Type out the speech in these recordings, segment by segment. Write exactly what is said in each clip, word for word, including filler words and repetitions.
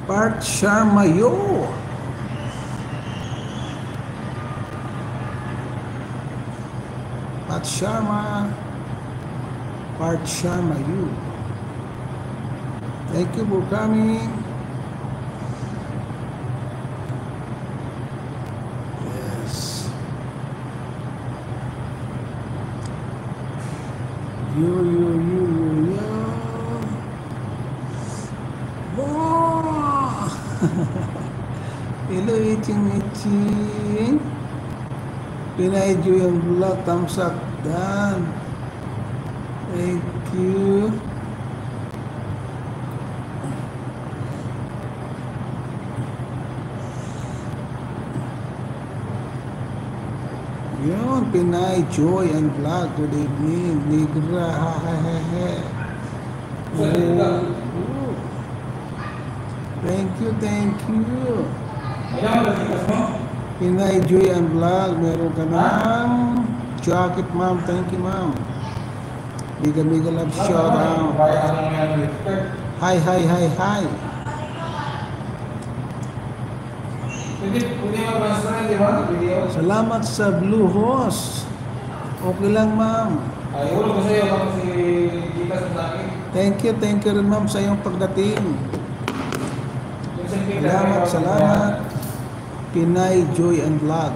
Part Sharmayo. Pat Sharma. Part Sharmayo. Thank you for coming. Yes. You, you, you, you, you. Wow. Hello, Iching Iching. Pinay-jo yung vlog. Thumbs up. Done. Thank you. Yun, Pinay, Joy, and Vlog. Good evening. Nigra, ha, ha, ha, ha. Oh, oh. Thank you, thank you. Pinay, Joy, and Vlog. Meron ka ng jacket, ma'am. Thank you, ma'am. Biga, biga love shout out. Hi, hi, hi, hi. Salamat sa Blue Host. Okay lang, ma'am. Thank you, thank you rin, ma'am, sa iyong pagdating. Salamat, salamat. Pinay, Joy, and Vlog.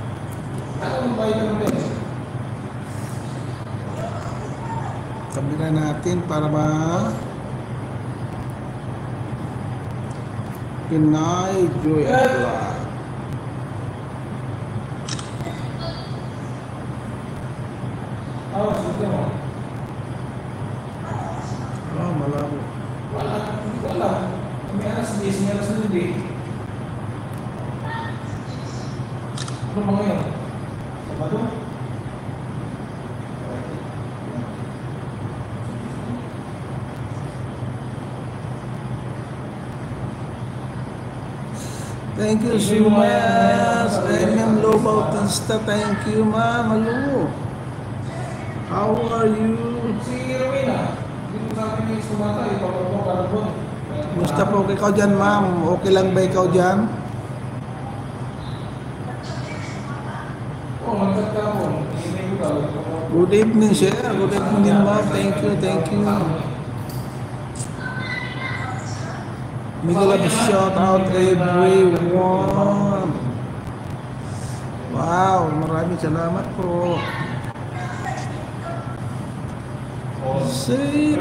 Kabila natin para ba Pinay, Joy, and Vlog. Oh, malabo. Wala, wala. May alas diyes, may alas nueve. Ano ba ngayon? Sabado? Thank you so much. I am Low Bautista. Thank you, ma'am. Hello. How are you? Si Rowena, dito sa akin yung sumata, ipapapong karabon. Gusto po ikaw dyan, ma'am. Okay lang ba ikaw dyan? Oo, magkakapon. Good evening, sir. Good evening din, ma'am. Thank you, thank you. Miguel, shout out everyone. Wow, maraming salamat po. Say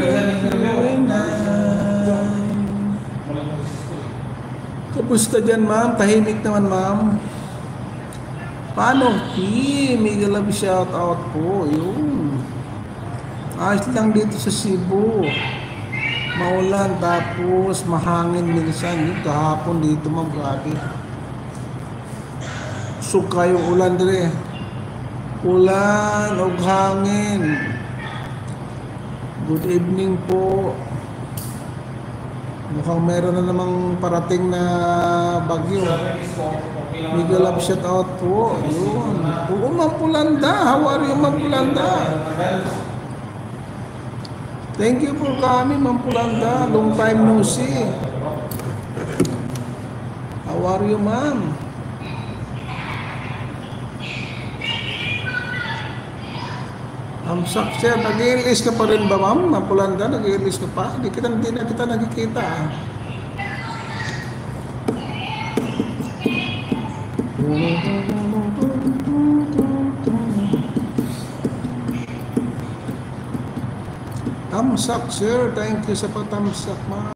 kapusta dyan, ma'am? Tahimik naman, ma'am. Paano? Hi, Miguel, shout out po. Yun. Ayos lang dito sa Cebu. Maulan, tapos mahangin minsan. Yung kahapon dito, ma'am, grabe. Suka yung ulan dire. Ulan o hangin. Good evening po. Mukhang meron na namang parating na bagyo. Miguel, shout out po. Yun. Oo, Ma'am Pulanda. How are you, Ma'am Pulanda? Thank you for coming, Ma'am Pulanda. Long time no see. How are you, ma'am? Ang sakser, nag-i-release ka pa rin ba, ma'am? Ma'am Pulanda, nag-i-release ka pa? Hindi kita, hindi na kita nagkikita. Tamsak, sir. Thank you sa patamsak, ma'am.